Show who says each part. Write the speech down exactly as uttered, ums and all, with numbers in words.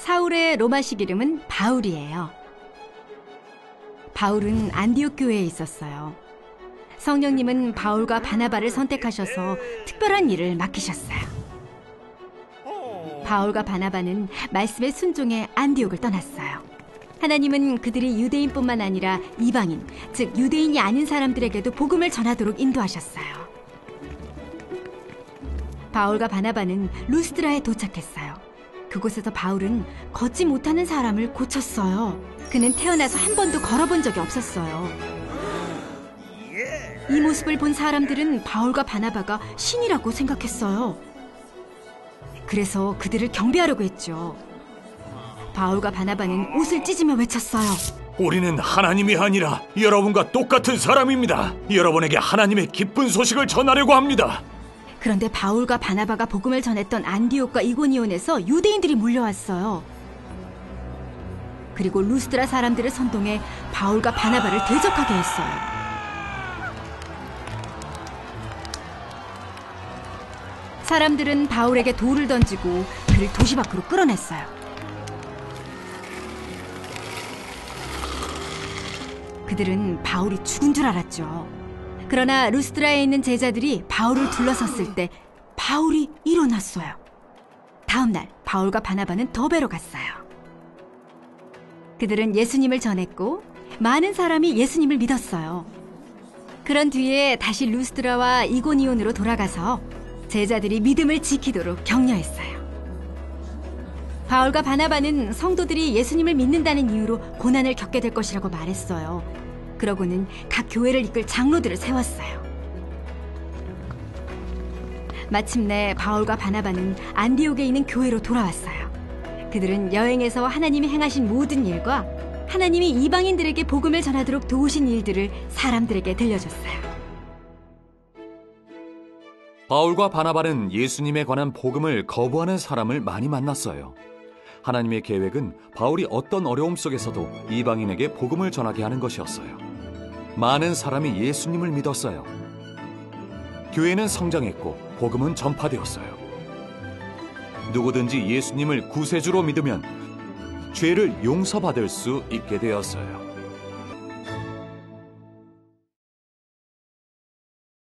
Speaker 1: 사울의 로마식 이름은 바울이에요. 바울은 안디옥 교회에 있었어요. 성령님은 바울과 바나바를 선택하셔서 특별한 일을 맡기셨어요. 바울과 바나바는 말씀에 순종해 안디옥을 떠났어요. 하나님은 그들이 유대인뿐만 아니라 이방인, 즉 유대인이 아닌 사람들에게도 복음을 전하도록 인도하셨어요. 바울과 바나바는 루스드라에 도착했어요. 그곳에서 바울은 걷지 못하는 사람을 고쳤어요. 그는 태어나서 한 번도 걸어본 적이 없었어요. 이 모습을 본 사람들은 바울과 바나바가 신이라고 생각했어요. 그래서 그들을 경배하려고 했죠. 바울과 바나바는 옷을 찢으며 외쳤어요.
Speaker 2: 우리는 하나님이 아니라 여러분과 똑같은 사람입니다. 여러분에게 하나님의 기쁜 소식을 전하려고 합니다.
Speaker 1: 그런데 바울과 바나바가 복음을 전했던 안디옥과 이고니온에서 유대인들이 몰려왔어요. 그리고 루스드라 사람들을 선동해 바울과 바나바를 대적하게 했어요. 사람들은 바울에게 돌을 던지고 그를 도시 밖으로 끌어냈어요. 그들은 바울이 죽은 줄 알았죠. 그러나 루스드라에 있는 제자들이 바울을 둘러섰을 때 바울이 일어났어요. 다음 날 바울과 바나바는 더베로 갔어요. 그들은 예수님을 전했고 많은 사람이 예수님을 믿었어요. 그런 뒤에 다시 루스드라와 이고니온으로 돌아가서 제자들이 믿음을 지키도록 격려했어요. 바울과 바나바는 성도들이 예수님을 믿는다는 이유로 고난을 겪게 될 것이라고 말했어요. 그러고는 각 교회를 이끌 장로들을 세웠어요. 마침내 바울과 바나바는 안디옥에 있는 교회로 돌아왔어요. 그들은 여행에서 하나님이 행하신 모든 일과 하나님이 이방인들에게 복음을 전하도록 도우신 일들을 사람들에게 들려줬어요.
Speaker 2: 바울과 바나바는 예수님에 관한 복음을 거부하는 사람을 많이 만났어요. 하나님의 계획은 바울이 어떤 어려움 속에서도 이방인에게 복음을 전하게 하는 것이었어요. 많은 사람이 예수님을 믿었어요. 교회는 성장했고 복음은 전파되었어요. 누구든지 예수님을 구세주로 믿으면 죄를 용서받을 수 있게 되었어요.